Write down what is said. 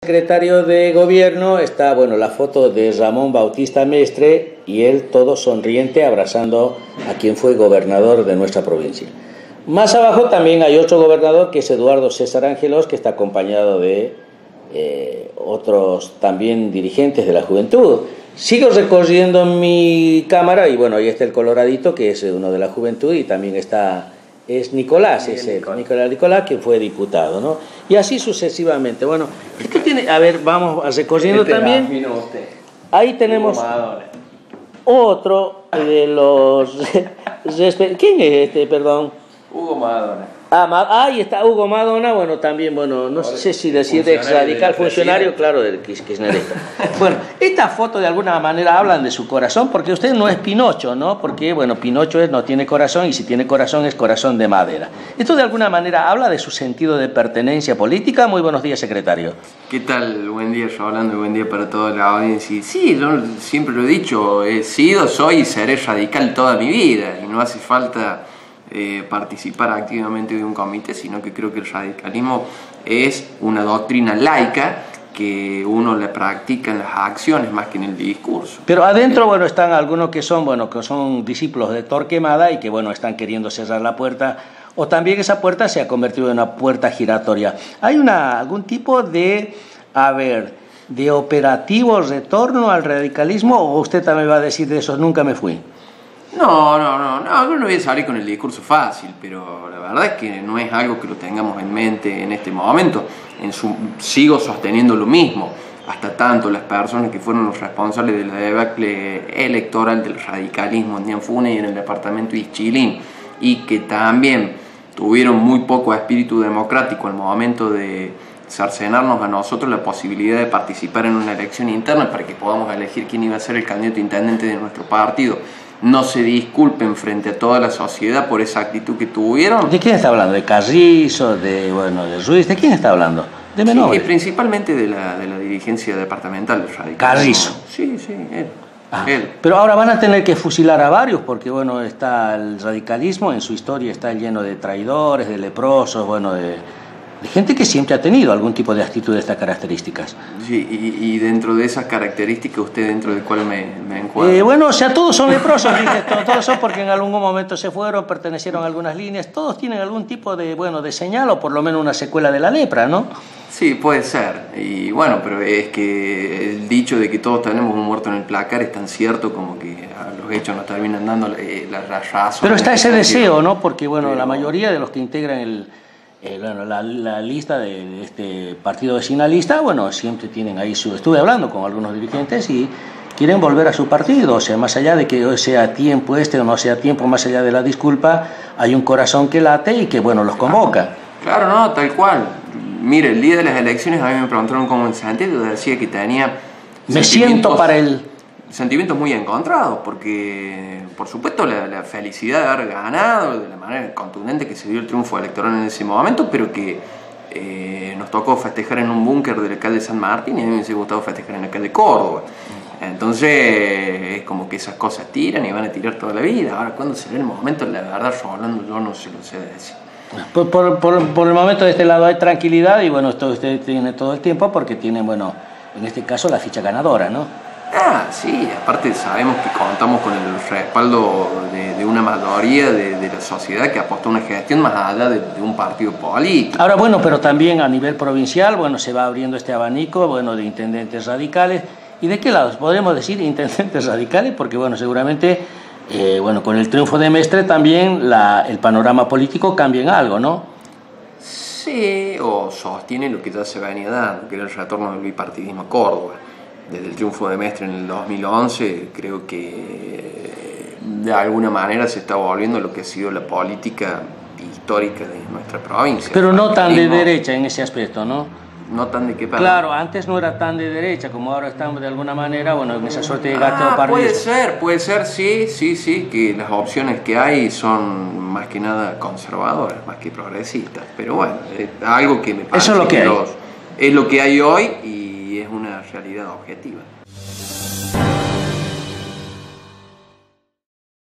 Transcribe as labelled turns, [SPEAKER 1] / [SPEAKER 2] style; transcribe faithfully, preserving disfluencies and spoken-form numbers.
[SPEAKER 1] Secretario de Gobierno está, bueno, la foto de Ramón Bautista Mestre y él todo sonriente abrazando a quien fue gobernador de nuestra provincia. Más abajo también hay otro gobernador que es Eduardo César Ángelos, que está acompañado de eh, otros también dirigentes de la juventud. Sigo recorriendo mi cámara y bueno, ahí está el coloradito que es uno de la juventud y también está... es Nicolás, es el, Nicolás Nicolás, que fue diputado, ¿no? Y así sucesivamente. Bueno, esto tiene, a ver, vamos recorriendo este también. Ahí tenemos otro de los... ¿Quién es este, perdón?
[SPEAKER 2] Hugo Madonna.
[SPEAKER 1] Ah, ahí está Hugo Madonna, bueno, también, bueno, no sé si decir de ex radical funcionario, claro, del kirchnerista. Bueno, esta foto de alguna manera hablan de su corazón, porque usted no es Pinocho, ¿no? Porque, bueno, Pinocho es, no tiene corazón, y si tiene corazón es corazón de madera. Esto de alguna manera habla de su sentido de pertenencia política. Muy buenos días, secretario.
[SPEAKER 2] ¿Qué tal? Buen día, yo hablando, buen día para toda la audiencia. Sí, yo siempre lo he dicho, he sido, soy y seré radical toda mi vida, y no hace falta... Eh, participar activamente de un comité, sino que creo que el radicalismo es una doctrina laica que uno le practica en las acciones más que en el discurso.
[SPEAKER 1] Pero adentro, bueno, están algunos que son, bueno, que son discípulos de Torquemada y que, bueno, están queriendo cerrar la puerta, o también esa puerta se ha convertido en una puerta giratoria. ¿Hay una, algún tipo de, a ver, de operativo retorno al radicalismo, o usted también va a decir de eso, nunca me fui?
[SPEAKER 2] No, no, no, no, yo no voy a salir con el discurso fácil, pero la verdad es que no es algo que lo tengamos en mente en este momento. En su, sigo sosteniendo lo mismo, hasta tanto las personas que fueron los responsables de la debacle electoral del radicalismo en Dianfune y en el departamento de Ischilín, y que también tuvieron muy poco espíritu democrático al momento de cercenarnos a nosotros la posibilidad de participar en una elección interna para que podamos elegir quién iba a ser el candidato intendente de nuestro partido. No se disculpen frente a toda la sociedad por esa actitud que tuvieron.
[SPEAKER 1] ¿De quién está hablando? ¿De Carrizo? ¿De, bueno, de Ruiz? ¿De quién está hablando? De menores.
[SPEAKER 2] Sí, principalmente de la, de la dirigencia departamental del radicalismo.
[SPEAKER 1] Carrizo.
[SPEAKER 2] Sí, sí, él.
[SPEAKER 1] Ah,
[SPEAKER 2] él.
[SPEAKER 1] Pero ahora van a tener que fusilar a varios porque, bueno, está el radicalismo, en su historia está lleno de traidores, de leprosos, bueno, de... de gente que siempre ha tenido algún tipo de actitud de estas características.
[SPEAKER 2] Sí, y, y dentro de esas características, ¿usted dentro de cuál me, me encuadra?
[SPEAKER 1] Eh, bueno, o sea, todos son leprosos, dije, todos, todos son porque en algún momento se fueron, pertenecieron a algunas líneas, todos tienen algún tipo de, bueno, de señal o por lo menos una secuela de la lepra, ¿no?
[SPEAKER 2] Sí, puede ser, y bueno, pero es que el dicho de que todos tenemos un muerto en el placar es tan cierto como que a los hechos nos terminan dando eh, la, la razón.
[SPEAKER 1] Pero está ese deseo, ¿no? Porque, bueno, pero... la mayoría de los que integran el... Eh, bueno, la, la lista de, de este partido vecinalista, bueno, siempre tienen ahí su... Estuve hablando con algunos dirigentes y quieren volver a su partido, o sea, más allá de que hoy sea tiempo este o no sea tiempo, más allá de la disculpa, hay un corazón que late y que, bueno, los convoca.
[SPEAKER 2] Claro, no, tal cual. Mire, el día de las elecciones a mí me preguntaron cómo me sentía, yo decía que tenía...
[SPEAKER 1] Me siento para el...
[SPEAKER 2] Sentimientos muy encontrados, porque por supuesto la, la felicidad de haber ganado de la manera contundente que se dio el triunfo electoral en ese momento, pero que eh, nos tocó festejar en un búnker del alcalde de San Martín y a mí me hubiese gustado festejar en el alcalde de Córdoba. Entonces es como que esas cosas tiran y van a tirar toda la vida. Ahora, ¿cuándo será el momento? La verdad, Rolando, yo no se lo sé decir.
[SPEAKER 1] Por, por, por, por el momento de este lado hay tranquilidad y bueno, esto usted tiene todo el tiempo porque tiene, bueno, en este caso la ficha ganadora, ¿no?
[SPEAKER 2] Ah, sí, aparte sabemos que contamos con el respaldo de, de una mayoría de, de la sociedad que apostó a una gestión más allá de, de un partido político.
[SPEAKER 1] Ahora, bueno, pero también a nivel provincial, bueno, se va abriendo este abanico, bueno, de intendentes radicales. ¿Y de qué lados? Podemos decir intendentes radicales, porque, bueno, seguramente, eh, bueno, con el triunfo de Mestre también la, el panorama político cambia en algo, ¿no?
[SPEAKER 2] Sí, o sostiene lo que ya se venía dando, que era el retorno del bipartidismo a Córdoba. Desde el triunfo de Mestre en el dos mil once, creo que de alguna manera se está volviendo lo que ha sido la política histórica de nuestra provincia.
[SPEAKER 1] Pero no tan de derecha en ese aspecto, ¿no?
[SPEAKER 2] No tan de qué parte.
[SPEAKER 1] Claro, antes no era tan de derecha, como ahora estamos de alguna manera, bueno, en esa suerte de gato
[SPEAKER 2] ah,
[SPEAKER 1] pardiez.
[SPEAKER 2] Puede ser, puede ser, sí, sí, sí, que las opciones que hay son más que nada conservadoras, más que progresistas. Pero bueno, es algo que me parece
[SPEAKER 1] Eso es lo que, que hay.
[SPEAKER 2] Los, es lo que hay hoy y es una realidad objetiva.